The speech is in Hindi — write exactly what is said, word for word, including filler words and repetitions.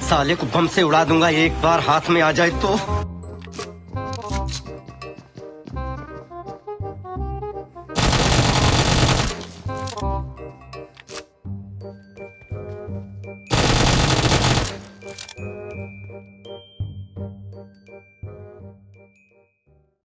साले को बम से उड़ा दूंगा एक बार हाथ में आ जाए तो।